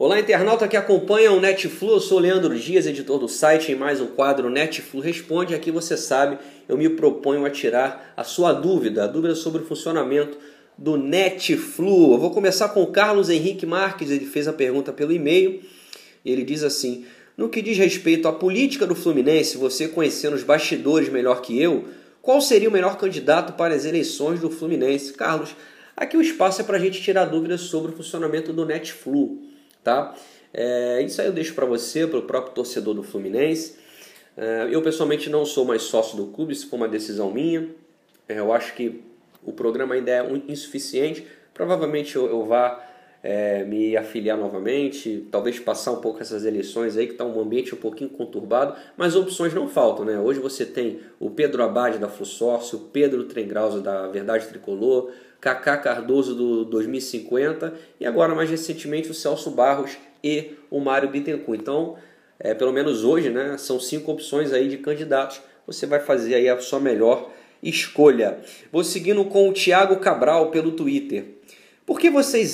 Olá, internauta que acompanha o Netflu, eu sou o Leandro Dias, editor do site, em mais um quadro Netflu Responde. Aqui você sabe, eu me proponho a tirar a sua dúvida, a dúvida sobre o funcionamento do Netflu. Eu vou começar com o Carlos Henrique Marques, ele fez a pergunta pelo e-mail, ele diz assim: no que diz respeito à política do Fluminense, você conhecendo os bastidores melhor que eu, qual seria o melhor candidato para as eleições do Fluminense? Carlos, aqui o espaço é para a gente tirar dúvidas sobre o funcionamento do Netflu. Tá? Isso aí eu deixo para você, para o próprio torcedor do Fluminense. Eu pessoalmente não sou mais sócio do clube, isso foi uma decisão minha. Eu acho que o programa ainda é insuficiente. Provavelmente eu vá me afiliar novamente, talvez passar um pouco essas eleições aí, que está um ambiente um pouquinho conturbado, mas opções não faltam, né? Hoje você tem o Pedro Abad da Flussócio, o Pedro Trengrauso da Verdade Tricolor, Kaká Cardoso do 2050 e agora mais recentemente o Celso Barros e o Mário Bittencourt. Então, pelo menos hoje, né, são 5 opções aí de candidatos. Você vai fazer aí a sua melhor escolha. Vou seguindo com o Thiago Cabral pelo Twitter. Por que vocês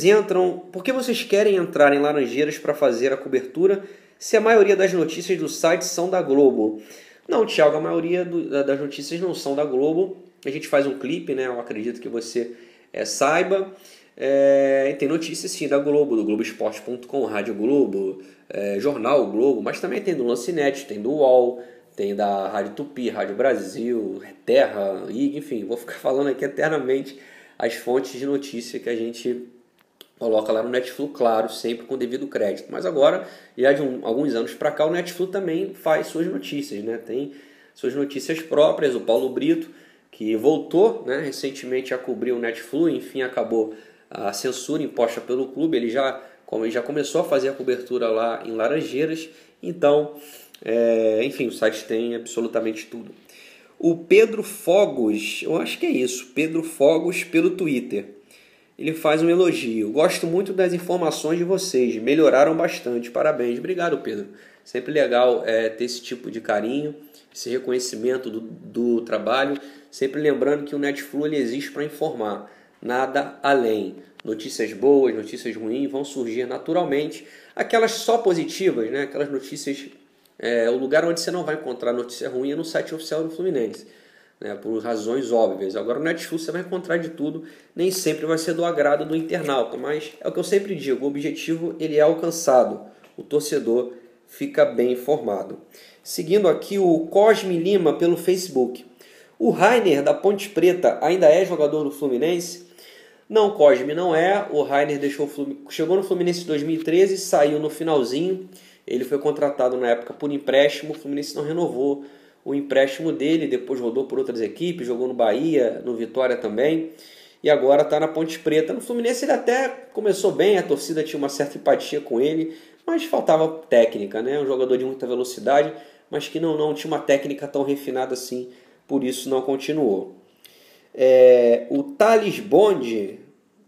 querem entrar em Laranjeiras para fazer a cobertura se a maioria das notícias do site são da Globo? Não, Thiago, a maioria das notícias não são da Globo. A gente faz um clipe, né? Eu acredito que você saiba. Tem notícias sim da Globo, do Globoesporte.com, Rádio Globo, Jornal Globo, mas também tem do Lance Net, tem do UOL, tem da Rádio Tupi, Rádio Brasil, Terra, enfim, vou ficar falando aqui eternamente as fontes de notícia que a gente coloca lá no Netflu, claro, sempre com devido crédito. Mas agora, já de alguns anos para cá, o Netflu também faz suas notícias, né? Tem suas notícias próprias, o Paulo Brito, que voltou, né, recentemente a cobrir o Netflu, enfim, acabou a censura imposta pelo clube, ele já começou a fazer a cobertura lá em Laranjeiras, então, enfim, o site tem absolutamente tudo. O Pedro Fogos, eu acho que é isso, Pedro Fogos pelo Twitter, ele faz um elogio: gosto muito das informações de vocês, melhoraram bastante, parabéns. Obrigado, Pedro, sempre legal ter esse tipo de carinho, esse reconhecimento do trabalho, sempre lembrando que o Netflu ele existe para informar, nada além. Notícias boas, notícias ruins vão surgir naturalmente, aquelas só positivas, né? Aquelas notícias, o lugar onde você não vai encontrar notícia ruim é no site oficial do Fluminense, né? Por razões óbvias. Agora no Netflu você vai encontrar de tudo, nem sempre vai ser do agrado do internauta, mas é o que eu sempre digo, o objetivo ele é alcançado, o torcedor fica bem informado. Seguindo aqui o Cosme Lima pelo Facebook. O Rainer da Ponte Preta ainda é jogador do Fluminense? Não, Cosme, não é. O Rainer chegou no Fluminense em 2013, saiu no finalzinho. Ele foi contratado na época por empréstimo. O Fluminense não renovou o empréstimo dele. Depois rodou por outras equipes, jogou no Bahia, no Vitória também. E agora está na Ponte Preta. No Fluminense ele até começou bem, a torcida tinha uma certa empatia com ele, mas faltava técnica, né? Um jogador de muita velocidade, mas que não tinha uma técnica tão refinada assim, por isso não continuou. O Thales Bond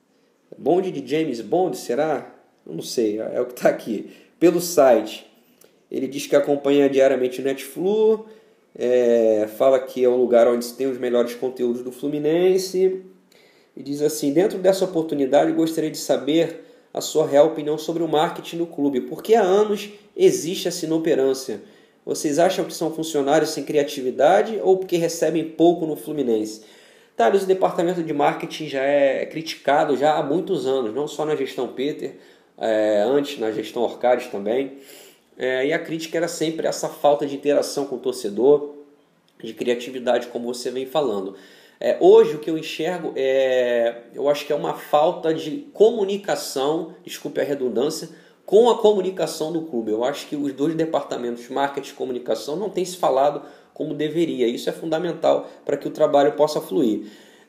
de James Bond, será? Não sei, é o que está aqui. Pelo site, ele diz que acompanha diariamente o Netflu, fala que é o lugar onde se tem os melhores conteúdos do Fluminense, e diz assim: dentro dessa oportunidade gostaria de saber a sua real opinião sobre o marketing do clube, porque há anos existe essa inoperância. Vocês acham que são funcionários sem criatividade ou porque recebem pouco no Fluminense? Thales, o departamento de marketing já é criticado já há muitos anos, não só na gestão Peter, antes na gestão Orcades também. E a crítica era sempre essa falta de interação com o torcedor, de criatividade, como você vem falando. Hoje o que eu enxergo eu acho que é uma falta de comunicação, desculpe a redundância, com a comunicação do clube. Eu acho que os dois departamentos, marketing e comunicação, não têm se falado como deveria. Isso é fundamental para que o trabalho possa fluir.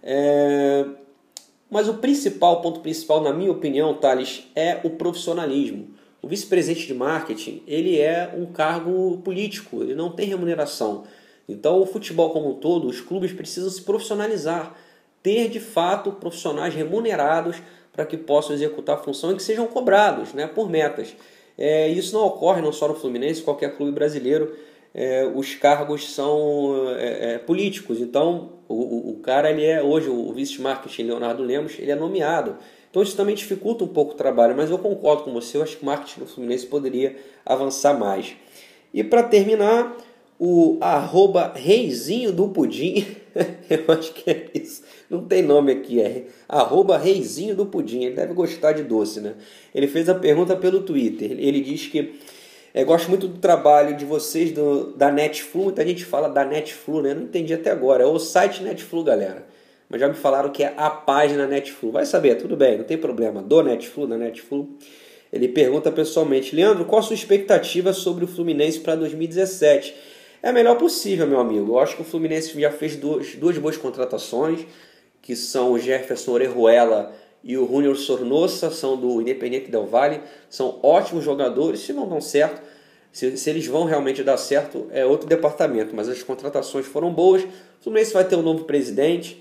Mas o ponto principal, na minha opinião, Thales, é o profissionalismo. O vice-presidente de marketing, ele é um cargo político, ele não tem remuneração. Então, o futebol como um todo, os clubes precisam se profissionalizar, ter de fato profissionais remunerados para que possam executar a função e que sejam cobrados, né, por metas. Isso não ocorre não só no Fluminense, qualquer clube brasileiro. Os cargos são políticos. Então, o cara, ele é hoje o vice-marketing Leonardo Lemos, ele é nomeado. Então isso também dificulta um pouco o trabalho, mas eu concordo com você, eu acho que o marketing do Fluminense poderia avançar mais. E para terminar, o @reizinho do pudim, eu acho que é isso, não tem nome aqui, é @reizinho do pudim, ele deve gostar de doce, né? Ele fez a pergunta pelo Twitter, ele diz que gosto muito do trabalho de vocês da Netflu, muita gente fala da Netflu, né? Eu não entendi até agora, é o site Netflu, galera. Mas já me falaram que é a página Netflu. Vai saber, tudo bem, não tem problema. Do Netflu, da Netflu. Ele pergunta pessoalmente: Leandro, qual a sua expectativa sobre o Fluminense para 2017? É a melhor possível, meu amigo. Eu acho que o Fluminense já fez duas boas contratações, que são o Jefferson Orejuela e o Júnior Sornosa, são do Independiente del Valle. São ótimos jogadores, se não dão certo. Se eles vão realmente dar certo, é outro departamento. Mas as contratações foram boas. O Fluminense vai ter um novo presidente.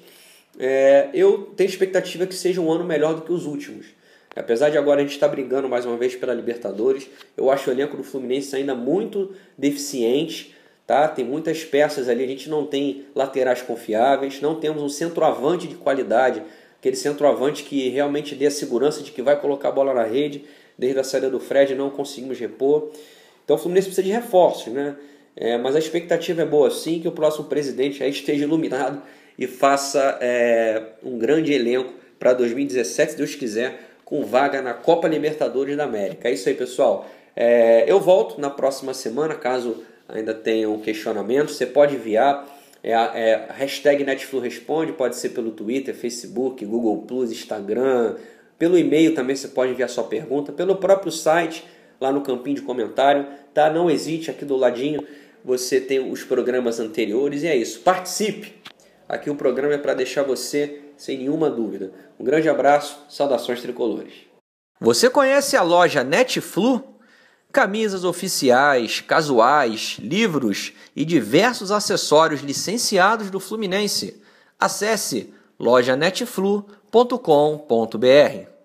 Eu tenho expectativa que seja um ano melhor do que os últimos. Apesar de agora a gente estar brigando mais uma vez pela Libertadores, eu acho o elenco do Fluminense ainda muito deficiente, tá? Tem muitas peças ali, a gente não tem laterais confiáveis, não temos um centroavante de qualidade, aquele centroavante que realmente dê a segurança de que vai colocar a bola na rede. Desde a saída do Fred não conseguimos repor. Então o Fluminense precisa de reforços, né? Mas a expectativa é boa sim, que o próximo presidente aí esteja iluminado e faça um grande elenco para 2017, se Deus quiser, com vaga na Copa Libertadores da América. É isso aí, pessoal. Eu volto na próxima semana, caso ainda tenham questionamentos. Você pode enviar, hashtag Netflu Responde, pode ser pelo Twitter, Facebook, Google+, Instagram, pelo e-mail também você pode enviar sua pergunta, pelo próprio site, lá no campinho de comentário, tá? Não hesite, aqui do ladinho você tem os programas anteriores e é isso. Participe! Aqui o programa é para deixar você sem nenhuma dúvida. Um grande abraço, saudações tricolores. Você conhece a loja Netflu? Camisas oficiais, casuais, livros e diversos acessórios licenciados do Fluminense. Acesse lojanetflu.com.br.